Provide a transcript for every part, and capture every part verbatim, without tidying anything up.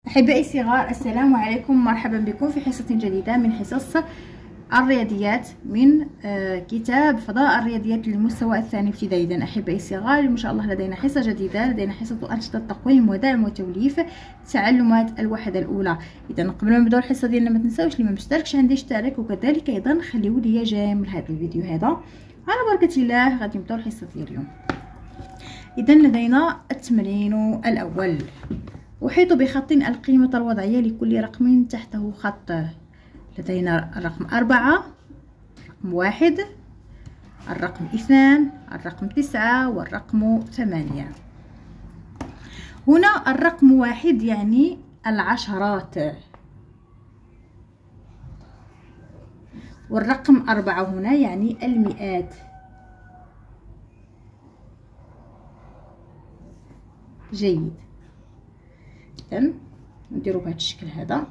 أحبائي الصغار، السلام عليكم. مرحبا بكم في حصة جديدة من حصص الرياضيات من كتاب فضاء الرياضيات للمستوى الثاني ابتدائي. إذن أحبائي الصغار، إن شاء الله لدينا حصة جديدة، لدينا حصة أنشطة تقويم ودعم وتوليف تعلمات الوحدة الأولى. إذا قبل ما نبداو الحصة ديالنا ما تنساوش اللي ما مشتركش عندي يشترك، وكذلك أيضا خليو لي جيم لهذا الفيديو هذا. على بركة الله غادي نبداو الحصة ديال اليوم. إذا لدينا التمرين الأول: أحيط بخط القيمة الوضعية لكل رقم تحته خط. لدينا الرقم أربعة، الرقم واحد، الرقم اثنان، الرقم تسعة، والرقم ثمانية. هنا الرقم واحد يعني العشرات، والرقم أربعة هنا يعني المئات. جيد. إذن نديرو بهذا الشكل هذا،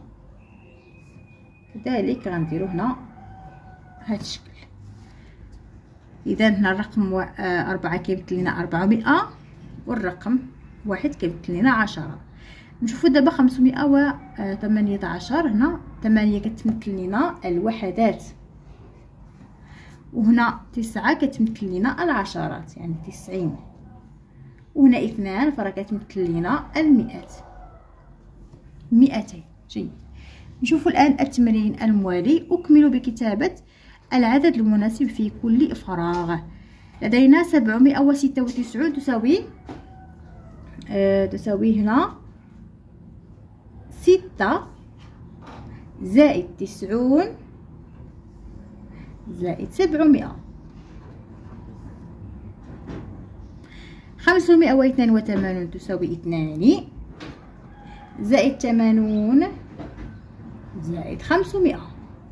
كذلك غنديرو هنا هذا الشكل. اذا هنا الرقم أربعة كيمثل لنا أربعمائة، والرقم واحد كيمثل لنا عشرة. نشوفو دابا خمسمائة وثمانية عشر. هنا ثمانية كتمثل لنا الوحدات، وهنا تسعة كتمثل لنا العشرات يعني تسعين، وهنا اثنان فراه كتمثل لنا المئات، مئتين. جيد. نشوفوا الآن التمرين الموالي: أكمل بكتابة العدد المناسب في كل فراغ. لدينا سبعمائة وستة وتسعون تساوي آه تساوي هنا ستة زائد تسعون زائد سبعمائة. خمسمائة واثنان وثمانون تساوي اثنان زائد ثمانون زائد خمسمائة.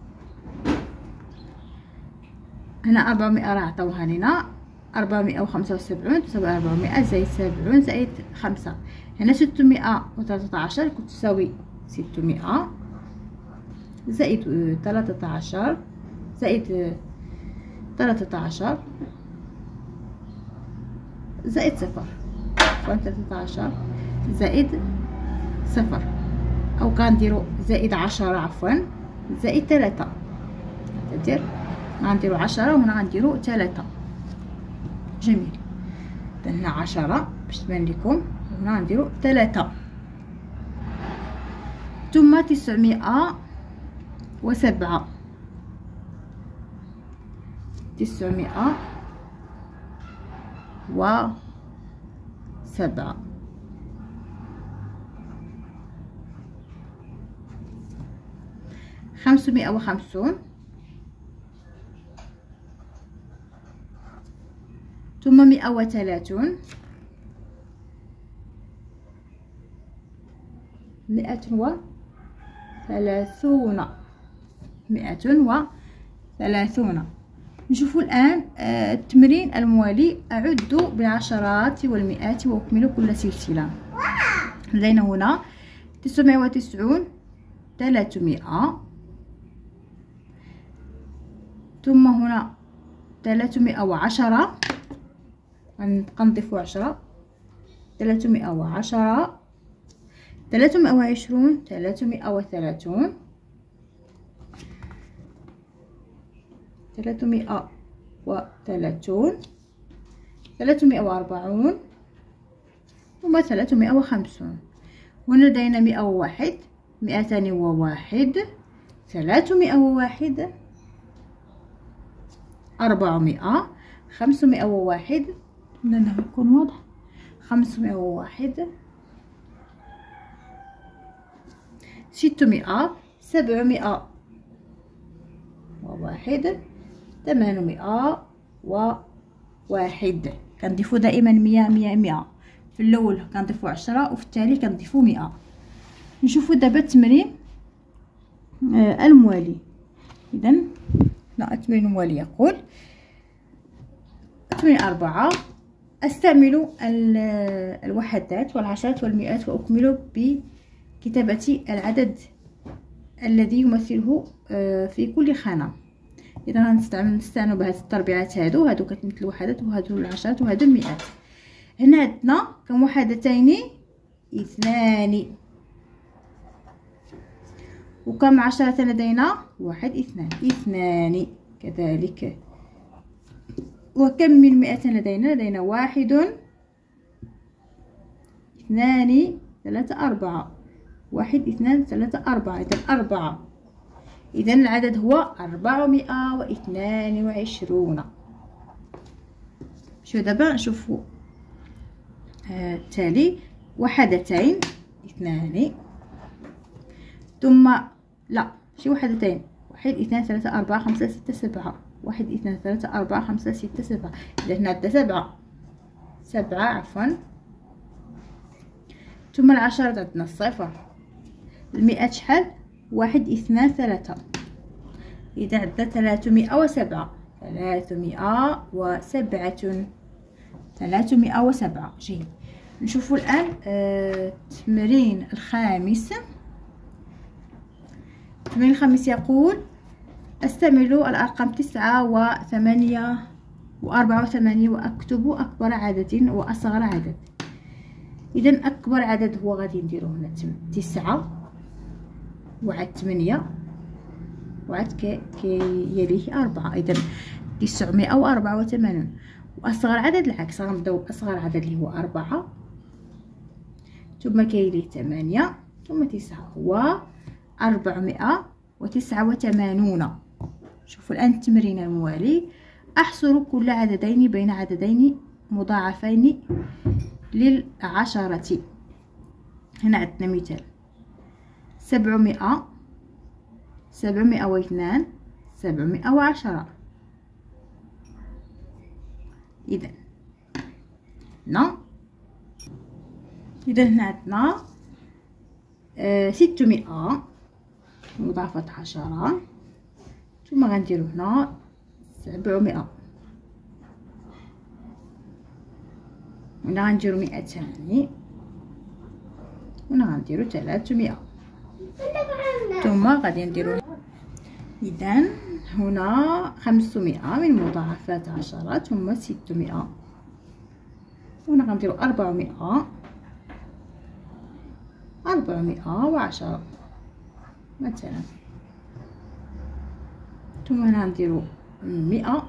هنا أربعمائة راه عطاوها لنا، أربعمائة وخمسة وسبعون تساوي أربعمائة زائد سبعون زائد خمسة. هنا ستمائة وثلاثة عشر كتساوي ستمائة زائد ثلاثة عشر زائد ثلاثة عشر زائد صفر، ثلاثة عشر زائد صفر، او كنديرو زائد عشرة عفوا زائد ثلاثة. ندير غنديرو عشرة وهنا غنديرو ثلاثة. جميل. هنا عشرة باش تبان لكم، وهنا غنديرو ثلاثة. ثم تسعمائة وسبعة، تسعمائة وسبعة. خمسمائة وخمسون، ثم مائة وثلاثون، مائة وثلاثون، مائة وثلاثون. نشوفوا الآن التمرين الموالي: أعد بالعشرات والمئات وأكمل كل سلسلة. لدينا هنا تسعمائة وتسعون، ثلاثمائة، ثم هنا ثلاثمائة وعشرة، غنضيفو عشرة، ثلاثمائة وعشرة، ثلاثمائة وعشرون، ثلاثمائة وثلاثون، ثلاثمائة وثلاثون، ثلاثمائة وأربعون، ثم ثلاثمائة وخمسون. هنا لدينا مائة وواحد، مئتان وواحد، ثلاثمائة وواحد، أربعمائة، خمسمائة وواحد، لأنه يكون واضح، خمسمائة وواحد، ستمائة، سبعمائة وواحد، ثمانمائة وواحد. كنضيفو دائما مية مية مية. في الأول كنضيفو عشرة، وفي التالي كنضيفو مئة. نشوفو دابا التمرين آه الموالي. إذا لا، التمرين الموالي يقول: التمرين أربعة: أستعمل الوحدات والعشرات والمئات وأكمل بكتابة العدد الذي يمثله في كل خانة. إذا غنستعمل نستعملوا بهذه التربيعات، هادو هادو كتمثل الوحدات، وهادو العشرات، وهادو المئات. هنا عندنا كم وحدتين؟ اثنان. وكم عشرة لدينا؟ واحد اثنان اثنان كذلك. وكم من مئة لدينا؟ لدينا واحد اثنان ثلاثة أربعة، واحد اثنان ثلاثة أربعة، إذا أربعة. إذا العدد هو أربعمائة واثنان وعشرون. شو دابا نشوفوا آه التالي. وحدتين اثنان، ثم لا شي وحدتين، واحد اثنان ثلاثة أربعة خمسة ستة سبعة، واحد اثنان ثلاثة أربعة خمسة ستة سبعة، إذا هنا عندنا سبعة سبعة عفوا. ثم العشرة عندنا الصفر. المئة شحال؟ واحد اثنان ثلاثة، إذا عندنا ثلاثمائة وسبعة، ثلاثمائة وسبعة، ثلاثمائة وسبعة. جيد. نشوفوا الآن آه التمرين الخامس. التمرين الخامس يقول استعملوا الأرقام تسعة وثمانية وأربعة وثمانية وأكتب أكبر عدد وأصغر عدد. إذا أكبر عدد هو غادي نديرو هنا تسعة، وعاد ثمانية، وعاد كي يليه أربعة، إذا تسعمائة وأربعة وثمانون. وأصغر عدد العكس، غنبداو بأصغر عدد اللي هو أربعة، ثم كيليه ثمانية، ثم تسعة، هو أربعمائة وتسعة وثمانون. شوفوا الآن التمرين الموالي. أحصر كل عددين بين عددين مضاعفين للعشرة. هنا عندنا مثال سبعمائة، سبعمائة واثنان، سبعمائة وعشرة. إذا هنا إذا هنا عندنا آه ستمائة مضاعفة عشرة، ثم غنديرو هنا سبعمائة، هنا غنديرو مئتان، هنا غنديرو ثلاثمائة، ثم غادي نديرو. إذا هنا خمسمائة من مضاعفات عشرة، ثم ستمائة، هنا غنديرو أربعمائة، أربعمائة وعشرة مثلا، ثم هنا نديرو مئة،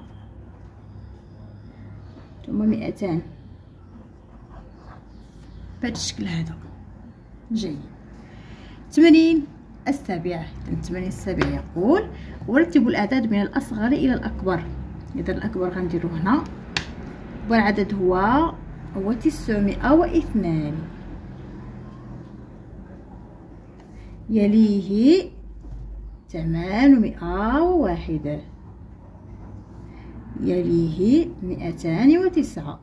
ثم مئتان بهذا الشكل هذا. جيد. التمرين السابع. التمرين السابع يقول ورتبوا الأعداد من الأصغر إلى الأكبر. إذا الأكبر غنديرو هنا، والعدد هو هو تسعمائة واثنان، يليه ثمانمائة وواحد، يليه مئتان وتسعة،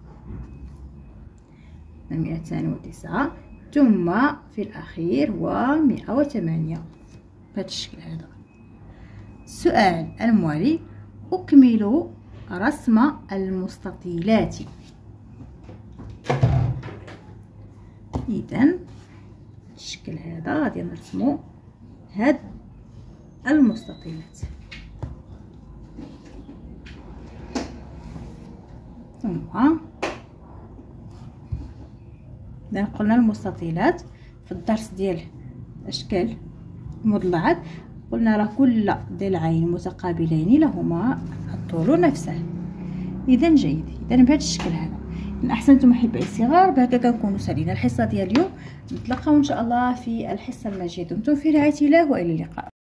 مئتان وتسعة، ثم في الأخير هو مئة وثمانية بهذا الشكل هذا. السؤال الموالي أكملوا رسم المستطيلات. إذا الشكل هذا غادي نرسمو هاد المستطيلات. ثم إذا قلنا المستطيلات في الدرس ديال أشكال المضلعات قلنا راه كل ضلعين متقابلين لهما الطول نفسه. إذا جيد. إذا بهذا الشكل هذا. إن أحسنتم أحبائي الصغار، بهكذا نكونوا سالينا الحصة ديال اليوم. نتلاقاو إن شاء الله في الحصة المجيدة. دمتم في رعاية الله وإلى اللقاء.